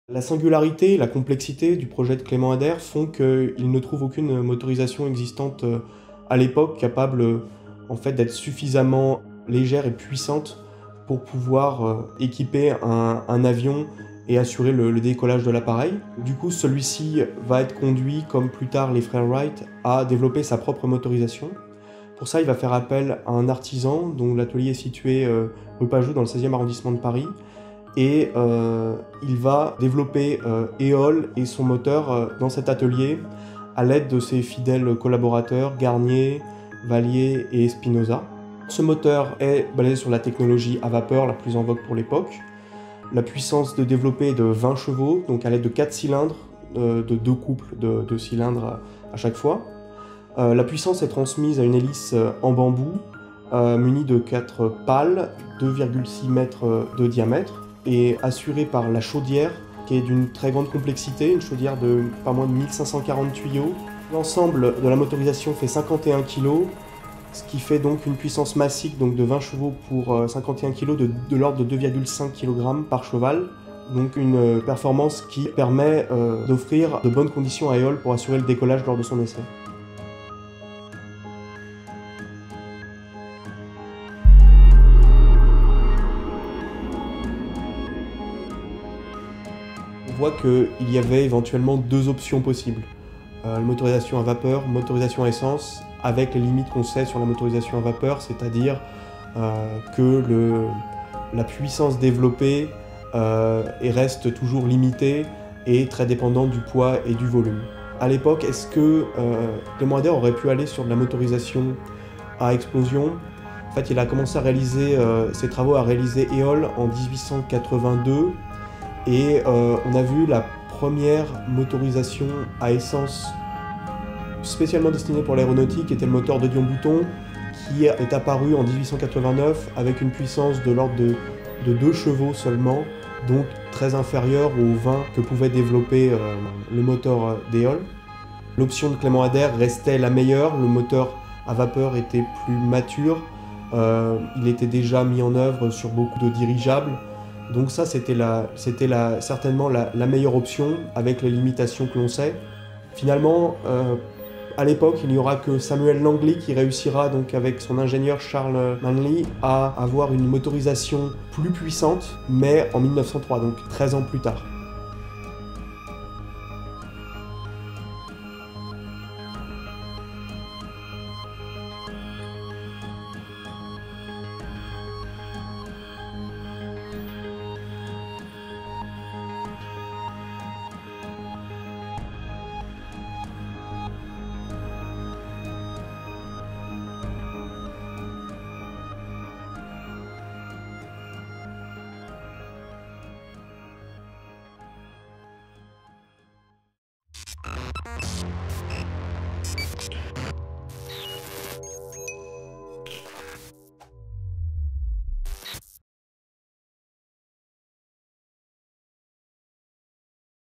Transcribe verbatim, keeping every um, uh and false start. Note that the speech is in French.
La singularité et la complexité du projet de Clément Ader font qu'il ne trouve aucune motorisation existante à l'époque capable en fait, d'être suffisamment légère et puissante pour pouvoir équiper un, un avion et assurer le, le décollage de l'appareil. Du coup, celui-ci va être conduit, comme plus tard les frères Wright, à développer sa propre motorisation. Pour ça, il va faire appel à un artisan dont l'atelier est situé euh, rue Pajot dans le seizième arrondissement de Paris. Et euh, il va développer euh, Éole et son moteur euh, dans cet atelier à l'aide de ses fidèles collaborateurs Garnier, Vallier et Espinosa. Ce moteur est basé sur la technologie à vapeur la plus en vogue pour l'époque. La puissance de développer est de vingt chevaux, donc à l'aide de quatre cylindres, euh, de deux couples de, de cylindres à, à chaque fois. Euh, la puissance est transmise à une hélice en bambou euh, munie de quatre pales, deux virgule six mètres de diamètre, et assurée par la chaudière, qui est d'une très grande complexité, une chaudière de pas moins de mille cinq cent quarante tuyaux. L'ensemble de la motorisation fait cinquante et un kilos, ce qui fait donc une puissance massique donc de vingt chevaux pour cinquante et un kilos, de, de l'ordre de deux virgule cinq kilogrammes par cheval. Donc une performance qui permet euh, d'offrir de bonnes conditions à Éole pour assurer le décollage lors de son essai. On voit qu'il y avait éventuellement deux options possibles. Euh, la motorisation à vapeur, motorisation à essence, avec les limites qu'on sait sur la motorisation à vapeur, c'est-à-dire euh, que le, la puissance développée euh, et reste toujours limitée et très dépendante du poids et du volume. À l'époque, est-ce que euh, Clément Ader aurait pu aller sur de la motorisation à explosion? En fait, il a commencé à réaliser euh, ses travaux à réaliser Éole en mille huit cent quatre-vingt-deux. Et euh, on a vu la première motorisation à essence spécialement destinée pour l'aéronautique, qui était le moteur de Dion-Bouton, qui est apparu en mille huit cent quatre-vingt-neuf avec une puissance de l'ordre de, de deux chevaux seulement, donc très inférieure aux vingt que pouvait développer euh, le moteur d'Éole. L'option de Clément Ader restait la meilleure, le moteur à vapeur était plus mature, euh, il était déjà mis en œuvre sur beaucoup de dirigeables. Donc ça, c'était la, c'était la, certainement la, la meilleure option, avec les limitations que l'on sait. Finalement, euh, à l'époque, il n'y aura que Samuel Langley qui réussira, donc avec son ingénieur Charles Manley, à avoir une motorisation plus puissante, mais en mille neuf cent trois, donc treize ans plus tard.